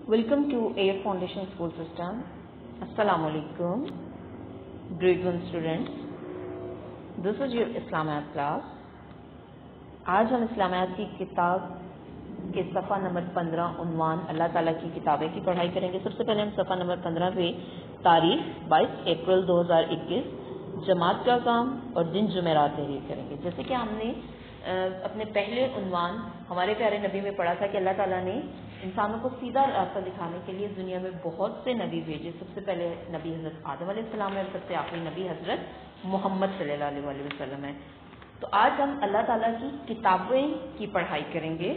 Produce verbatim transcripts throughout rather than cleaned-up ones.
Welcome to Air Foundation School System. Assalamu alaikum, grade one students. This is your Islamiyat class. आज हम इस्लामियात की किताब के सफ़ा नंबर पंद्रह उन्वान अल्लाह ताला की किताबें की पढ़ाई करेंगे। सबसे पहले हम सफ़ा नंबर पंद्रह पे तारीख बाईस अप्रैल दो हज़ार इक्कीस, जमात का काम और दिन जुमेरात तहरीर करेंगे। जैसे कि हमने अपने पहले उन्वान हमारे प्यारे नबी में पढ़ा था कि अल्लाह ताला ने इंसानों को सीधा रास्ता दिखाने के लिए दुनिया में बहुत से नबी भेजे। सबसे पहले नबी हज़रत आदम अलैहिस्सलाम है और सबसे आखिरी नबी हज़रत मोहम्मद सल्लल्लाहु अलैहि वसल्लम है। तो आज हम अल्लाह ताला की किताबें की पढ़ाई करेंगे।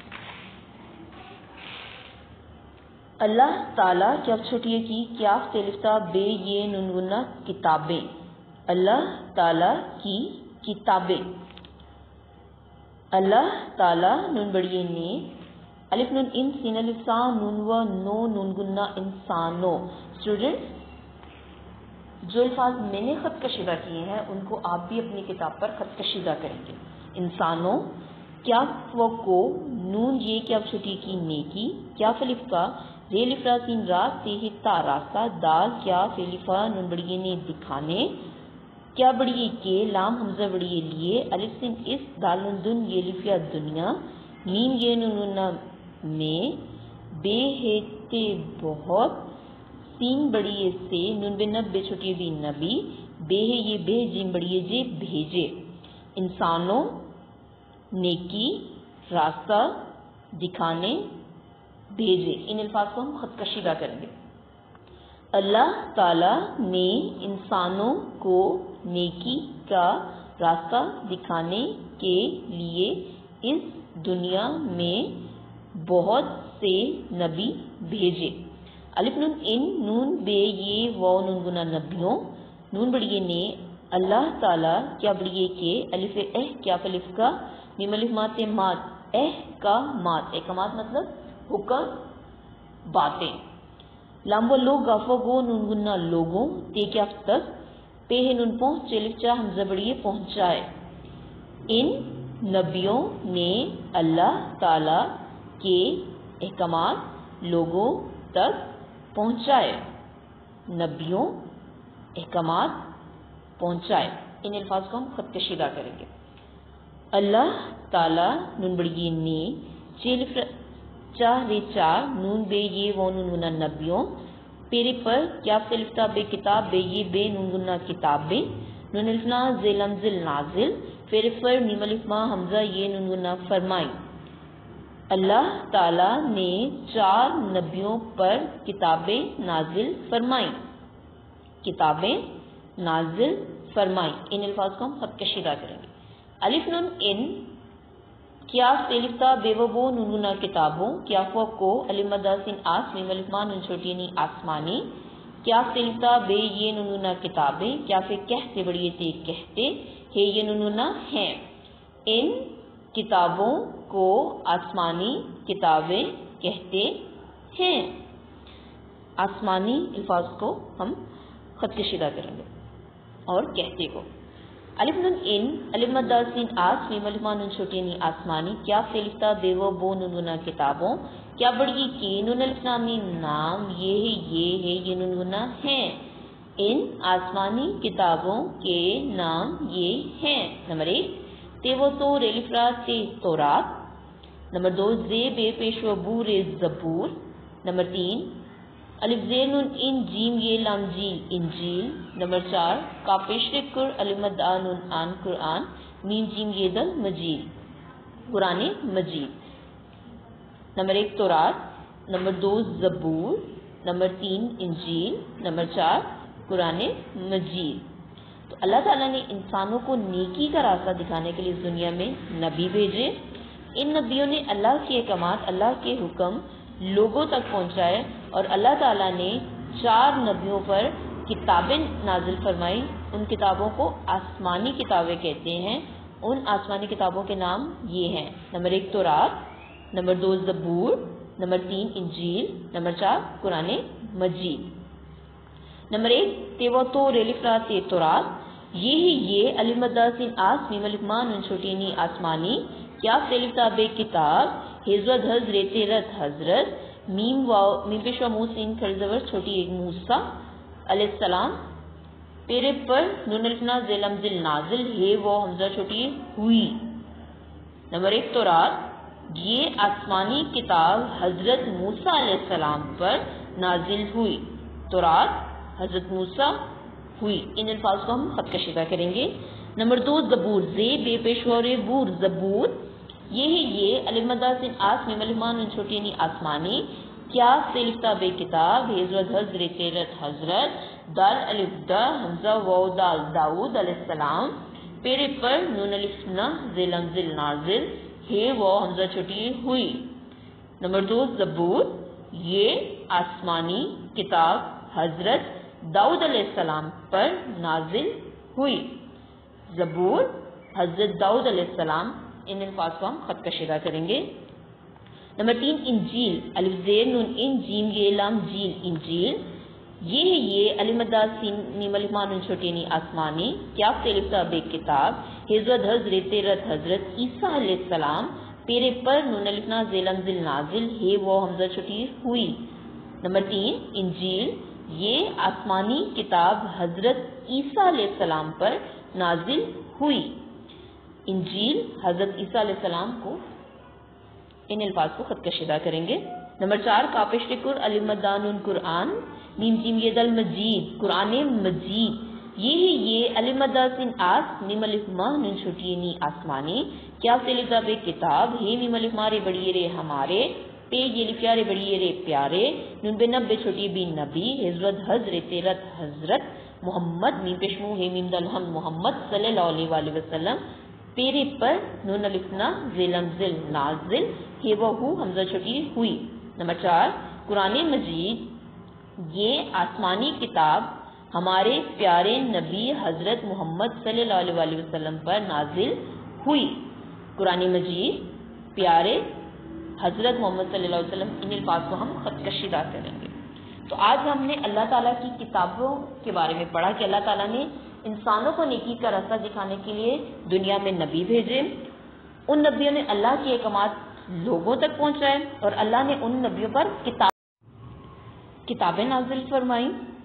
अल्लाह ताला क्या छोटी की क्या तेलिफ्ता बे ये नुनगुना किताबें, अल्लाह ताला की किताबें, अल्लाह ताला नून बड़िए ने अलिफ नून इन सीन अलिफ सा नून व नो नून गुन्ना इंसानो। स्टूडेंट्स, जो अल्फाज मैंने खत कशीदा किए हैं उनको आप भी अपनी किताब पर खत कशीदा करेंगे। इंसानों, क्या व को, नून ये क्या छोटी की नेकी, क्या फलिफ का रे लिफरा तीन रात ते ही ता रास्ता, दाल क्या फेलिफा नून बड़िए ने दिखाने, क्या बड़िए के लाम हमजा बड़िए लिए, अलिफ सिन इस दाल नून दुन ये लिफिया दुनिया, मीम ये नून में, बे हेते बहुत, सीन बड़िए से नून बे नब बे छोटी भी नबी, बे है ये बे जिम बड़िए जे भेजे। इंसानों, नेकी, रास्ता, दिखाने, भेजे। इन अल्फाज को हम खत कशीदा करेंगे। अल्लाह ताला ने इंसानों को नेकी का रास्ता दिखाने के लिए इस दुनिया में बहुत से नबी भेजे। अलिफ नून इन नून बे ये वो नून गुना नबियों, नून बड़िए ने अल्लाह ताला क्या बड़िए के अलिफ एह क्या फलिफ का मीम अलिफ माते मात एह का मात, ए का मात मतलब हुक्म बातें, लाम्बो लोग गाफो गो नून गुन्ना लोगों, ते क्या तक पे है नून पहुँच चलिफचा हमजा बड़िए पहुँचाए। इन नबियों ने अल्लाह ताला के अहकामात लोगों तक पहुँचाए। नबियों अहकामात पहुँचाए। इन अल्फाज को हम खत कशीदा करेंगे। अल्लाह ताला नून बड़िए ने चेलिफ चाह रे चार नून बे ये वो नून गुना नबियों, पेरे पर क्या फिल्फता बे किताब बे ये बे नून गुना किताबें, नून अलिफना ज़ेलम ज़िल नाजिल, फेरे पर नीम अलिफमा हमजा ये नून गुना फरमाई। अल्लाह ताला ने चार नबियों पर किताबें नाजिल फरमाई, किताबें नाजिल फरमाई। इन अल्फाज को हम खत कशीदा करेंगे। अलिफ नून इन क्या फेलिफ्ता बेवबो नूनुना किताबों, क्या फो को अलिमदासिन आस मीम अलिफमा नून छोटी नी आसमानी, क्या फेलिफ्ता बे ये नूनुना किताबें, क्या फे कहते बड़िए ते कहते, हे ये नूनुना हैं। इन किताबों को आसमानी किताबें कहते हैं। आसमानी अल्फाज को हम खत कशीदा करेंगे और कहते को। अलिफ नून इन अलिफ मद्दासिन आस मीम अलिफ नून छोटी नी आसमानी, क्या फेलिफ्ता बेवो बो नूनुना किताबों, क्या बड़िए के नून अलिफ मीम नाम, ये है ये है ये नूनुना हैं। इन आसमानी किताबों के नाम ये हैं। नंबर एक तेवो तो रेलिफ्रा ते तौरात, नंबर दो जे बे पेशवा बू रे जबूर, नंबर तीन अलिफ ज़े नून इन जीम ये लाम जील इंजील, नंबर चार कापेशरे कुर अलिमद आ नून आन कुरान, मीम जीम ये दल मजीद, कुरान मजीद। नंबर एक तौरात, नंबर दो जबूर, नंबर तीन इंजील, नंबर चार कुरान मजीद। तो अल्लाह ताला ने इंसानों को नेकी का रास्ता दिखाने के लिए इस दुनिया में नबी भेजे। इन नबियों ने अल्लाह के अहकामात, अल्लाह के हुक्म लोगों तक पहुँचाए और अल्लाह ताला ने चार नबियों पर किताबें नाजिल फरमाई। उन किताबों को आसमानी किताबें कहते हैं। उन आसमानी किताबों के नाम ये हैं। नंबर एक तौरात, नंबर दो जबूर, नंबर तीन इंजील, नंबर चार कुरान मजीद। नंबर एक तेवो तो रेलिफ्रा ते तौरात, ये ही ये अलिमदासिन आस मीम अलिफमा नून छोटी नी आसमानी, क्या फेलिफ्ता बे किताब हेज़वत हज़ रेते रत हजरत, میم واو میم پیش و موس سین کھڑی زبر چھوٹی ایک موسیٰ علیہ السلام پیرے پر نون الفنا زیلم زل نازل ہے وہ حمزہ چھوٹی ہوئی. نمبر ایک تورات یہ آسمانی کتاب حضرت موسیٰ علیہ السلام پر نازل ہوئی. تورات حضرت موسیٰ ہوئی. ان الفاظ کو ہم خط کشیدہ کریں گے. نمبر دو زبور زے بے پیشور بور زبور یہ ہے یہ الف مدہ سین آس میم الف مان چھوٹی یعنی آسمانی کیا سے لکھتا بے کتاب حضرت حضرت تیرت حضرت دال الف دا حمزہ واو دال داؤد علیہ السلام پیرے پر نون الف نہ زیلم زل نازل ہے وہ حمزہ چھوٹی ہوئی. نمبر دو زبور یہ آسمانی کتاب حضرت داؤد علیہ السلام پر نازل ہوئی. زبور حضرت داؤد علیہ السلام. ان الفاظ کو ہم خط کشیدہ کریں گے. نمبر تین انجیل الف زیر نون ان جیم یہ لام جیل انجیل یہ ہے یہ الف مدہ سین میم الف مان نون چھوٹی یعنی آسمانی کیا سے لکھتا بے کتاب حضرت حضرت تیرت حضرت عیسیٰ علیہ السلام پیرے پر نون الف نا زیلم زل نازل ہے وہ حمزہ چھوٹی ہوئی. نمبر تین انجیل یہ آسمانی کتاب حضرت عیسیٰ علیہ السلام پر نازل ہوئی. انجیل حضرت عیسیٰ علیہ السلام کو ان الفاظ کو خط کشیدہ کریں گے. نمبر چار کاپش ٹکر الف مدہ نون قرآن میم جیم یہ دل مجید قرآن مجید یہ ہے یہ الف مدہ سین آس میم الف ماہ نون چھوٹی یعنی آسمانی کیا سے لکھتا بے کتاب ہے میم الف مارے بڑی رے ہمارے پے یہ لکھ پیارے بڑی رے پیارے نون بے نبے چھوٹی بی نبی حضرت حضرت تیرت حضرت محمد میم پیشمو ہے میم دل ہم محمد صلی اللہ علیہ وآلہ وسلم پیرے پر نون الف نا زیلم زل نازل ہے وہ ہو حمزہ چھوٹی ہوئی. نمبر چار قرآن مجید یہ آسمانی کتاب ہمارے پیارے نبی حضرت محمد صلی اللہ علیہ وآلہ وسلم پر نازل ہوئی. قرآن مجید پیارے حضرت محمد صلی اللہ علیہ وسلم. ان الفاظ کو ہم خط کشیدہ کریں گے. تو آج ہم نے اللہ تعالیٰ کی کتابوں کے بارے میں پڑھا کہ اللہ تعالیٰ نے انسانوں کو نیکی کا راستہ دکھانے کے لیے دنیا میں نبی بھیجے. ان نبیوں نے اللہ کی احکامات لوگوں تک پہنچائے اور اللہ نے ان نبیوں پر کتاب کتابیں نازل فرمائیں.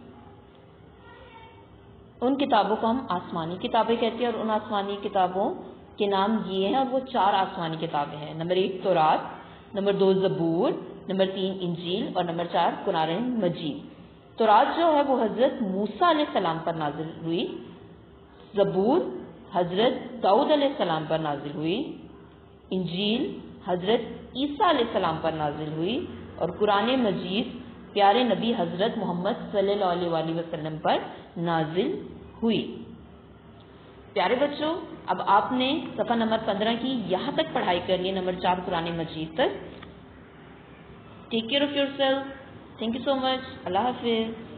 ان کتابوں کو ہم آسمانی کتابیں کہتے ہیں اور ان آسمانی کتابوں کے نام یہ ہیں اور وہ چار آسمانی کتابیں ہیں. نمبر ایک تورات, نمبر دو زبور, نمبر تین انجیل اور نمبر چار قرآن مجید. تورات جو ہے وہ حضرت موسیٰ علیہ السلام پر نازل ہوئی. زبور حضرت داؤد علیہ السلام پر نازل ہوئی. انجیل حضرت عیسیٰ علیہ السلام پر نازل ہوئی اور قرآن مجید پیارے نبی حضرت محمد صلی اللہ علیہ وآلہ وسلم پر نازل ہوئی. پیارے بچوں, اب آپ نے صفحہ نمبر پندرہ کی یہاں تک پڑھائی کر لی, نمبر چار قرآن مجید تک. Take care of yourself. Thank you so much. اللہ حافظ.